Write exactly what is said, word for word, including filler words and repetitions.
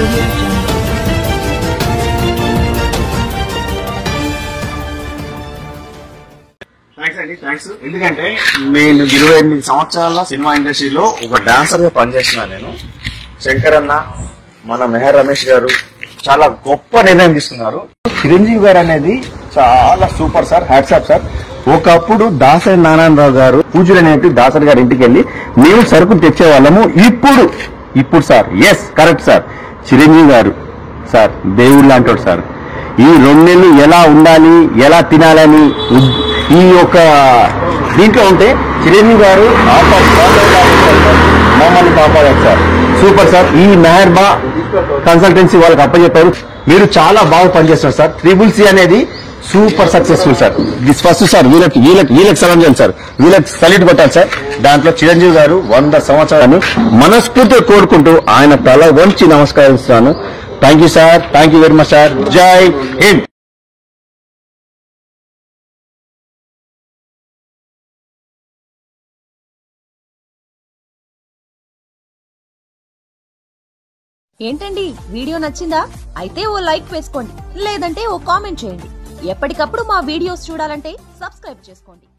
audio jungle. Thanks అండి thanks ఎందుకంటే నేను ఇరవై ఎనిమిది సంవత్సరాల సినిమా ఇండస్ట్రీలో ఒక డాన్సర్ గా పనిచేస్తున్నాను. నేను శంకర్ అన్న మన మెహర్ రమేష్ గారు చాలా గొప్ప నిర్ణయం తీసుకున్నారు. చిరంజీవి గారు అనేది చాలా సూపర్ సార్, హ్యాట్సాప్ సార్. ఒకప్పుడు దాసరి నారాయణరావు గారు పూజలు అనేవి దాసరి గారి ఇంటికి వెళ్ళి మేము సరుకులు తెచ్చే వాళ్ళము. ఇప్పుడు ఇప్పుడు sir yes correct sir, Chiranjeevi గారు సార్ దేవుళ్ళు అంటాడు సార్. ఈ రెండు నెలలు ఎలా ఉండాలి ఎలా తినాలని ఈ యొక్క దీంట్లో ఉంటే చిరంజీవి గారు మమ్మల్ని కాపాడారు సార్. Super sir. ఈ మెహర్బా కన్సల్టెన్సీ వాళ్ళకి అప్పచెప్పారు. మీరు చాలా బాగా పనిచేస్తున్నారు సార్. ట్రిపుల్ సి అనేది super successful sir. This first sir వీళ్ళకి వీళ్ళకి వీళ్ళకి సలాం చేయాలి సార్, వీళ్ళకి సల్యూట్ కొట్టాలి సార్. దాంట్లో చిరంజీవి గారు వంద సంవత్సరాలను మనస్ఫూర్తిగా కోరుకుంటూ ఆయన తల వంచి నమస్కరిస్తున్నాను. Thank you sir, thank you very much sir. జై హింద్. ఏంటండి వీడియో నచ్చిందా? అయితే ఓ లైక్ వేసుకోండి, లేదంటే ఓ కామెంట్ చేయండి. ఎప్పటికప్పుడు మా వీడియోస్ చూడాలంటే సబ్స్క్రైబ్ చేసుకోండి.